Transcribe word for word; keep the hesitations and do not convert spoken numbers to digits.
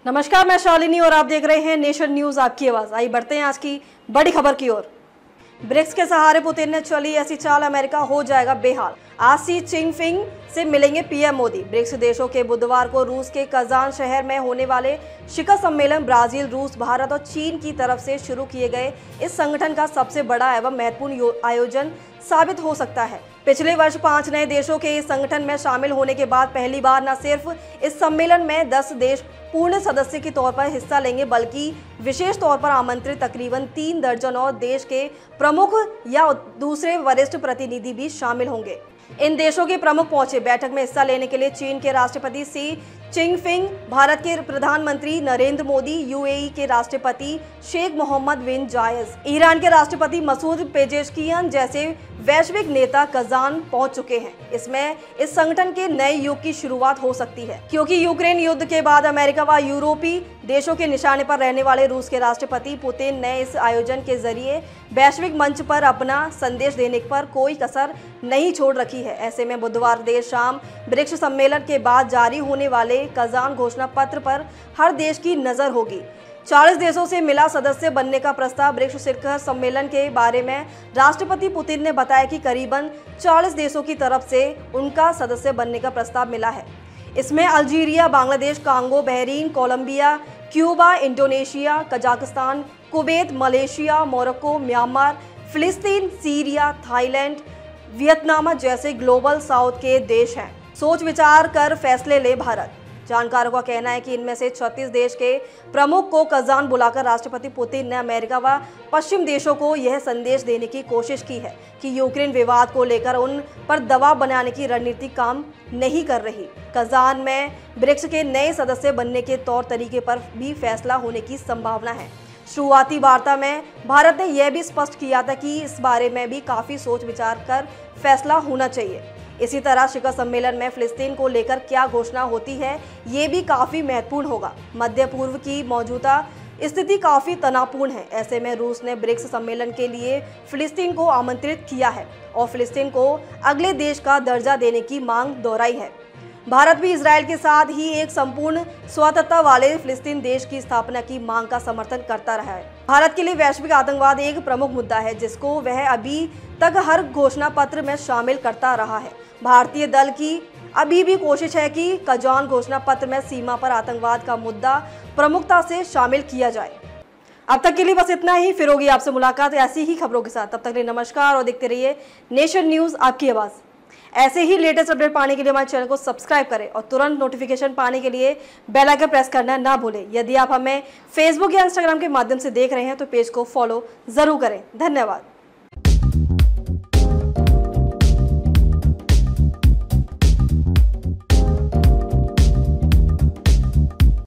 नमस्कार, मैं शालिनी और आप देख रहे हैं नेशन न्यूज आपकी आवाज। आइए बढ़ते हैं आज की बड़ी खबर की ओर। ब्रिक्स के सहारे पुतिन ने चली ऐसी चाल, अमेरिका हो जाएगा बेहाल। आज शी चिनफिंग से मिलेंगे पीएम मोदी। ब्रिक्स देशों के बुधवार को रूस के कजान शहर में होने वाले शिखर सम्मेलन ब्राजील, रूस, भारत और चीन की तरफ से शुरू किए गए इस संगठन का सबसे बड़ा एवं महत्वपूर्ण आयोजन साबित हो सकता है। पिछले वर्ष पांच नए देशों के इस संगठन में शामिल होने के बाद पहली बार न सिर्फ इस सम्मेलन में दस देश पूर्ण सदस्य के तौर पर हिस्सा लेंगे, बल्कि विशेष तौर पर आमंत्रित तकरीबन तीन दर्जन और देश के प्रमुख या दूसरे वरिष्ठ प्रतिनिधि भी शामिल होंगे। इन देशों के प्रमुख पहुंचे बैठक में हिस्सा लेने के लिए चीन के राष्ट्रपति शी चिनफिंग, भारत के प्रधानमंत्री नरेंद्र मोदी, यूएई के राष्ट्रपति शेख मोहम्मद बिन जायद, ईरान के राष्ट्रपति मसूद पेजेशकियान जैसे वैश्विक नेता कजान पहुंच चुके हैं। इसमें इस संगठन के नए युग की शुरुआत हो सकती है, क्योंकि यूक्रेन युद्ध के बाद अमेरिका व यूरोपीय देशों के निशाने पर रहने वाले रूस के राष्ट्रपति पुतिन ने इस आयोजन के जरिए वैश्विक मंच पर अपना संदेश देने पर कोई कसर नहीं छोड़ रखी है। ऐसे में बुधवार देर शाम ब्रिक्स सम्मेलन के बाद जारी होने वाले कजान घोषणा पत्र पर हर देश की नजर होगी। चालीस देशों से मिला सदस्य बनने का प्रस्ताव। ब्रिक्स शिखर सम्मेलन के बारे में राष्ट्रपति पुतिन ने बताया कि करीबन चालीस देशों की तरफ से उनका सदस्य बनने का प्रस्ताव मिला है। इसमें Algeria, Bangladesh, Congo, Bahrain, Colombia, Cuba, Indonesia, Kazakhstan, Kuwait, Malaysia, Morocco, Myanmar, फिलिस्तीन, सीरिया, थाईलैंड, वियतनाम जैसे ग्लोबल साउथ के देश हैं। सोच विचार कर फैसले ले भारत। जानकारों का कहना है कि इनमें से छत्तीस देश के प्रमुख को कजान बुलाकर राष्ट्रपति पुतिन ने अमेरिका व पश्चिम देशों को यह संदेश देने की कोशिश की है कि यूक्रेन विवाद को लेकर उन पर दबाव बनाने की रणनीति काम नहीं कर रही। कजान में ब्रिक्स के नए सदस्य बनने के तौर तरीके पर भी फैसला होने की संभावना है। शुरुआती वार्ता में भारत ने यह भी स्पष्ट किया था कि इस बारे में भी काफी सोच विचार कर फैसला होना चाहिए। इसी तरह शिखर सम्मेलन में फिलिस्तीन को लेकर क्या घोषणा होती है, ये भी काफी महत्वपूर्ण होगा। मध्य पूर्व की मौजूदा स्थिति काफी तनावपूर्ण है। ऐसे में रूस ने ब्रिक्स सम्मेलन के लिए फिलिस्तीन को आमंत्रित किया है और फिलिस्तीन को अगले देश का दर्जा देने की मांग दोहराई है। भारत भी इजराइल के साथ ही एक संपूर्ण स्वतंत्रता वाले फिलिस्तीन देश की स्थापना की मांग का समर्थन करता रहा है। भारत के लिए वैश्विक आतंकवाद एक प्रमुख मुद्दा है, जिसको वह अभी तक हर घोषणा पत्र में शामिल करता रहा है। भारतीय दल की अभी भी कोशिश है कि कजान घोषणा पत्र में सीमा पर आतंकवाद का मुद्दा प्रमुखता से शामिल किया जाए। अब तक के लिए बस इतना ही। फिर होगी आपसे मुलाकात ऐसी ही खबरों के साथ। तब तक के लिए नमस्कार और देखते रहिए नेशन न्यूज आपकी आवाज। ऐसे ही लेटेस्ट अपडेट पाने के लिए हमारे चैनल को सब्सक्राइब करें और तुरंत नोटिफिकेशन पाने के लिए बेल आइकन प्रेस करना ना भूलें। यदि आप हमें फेसबुक या इंस्टाग्राम के माध्यम से देख रहे हैं तो पेज को फॉलो जरूर करें। धन्यवाद।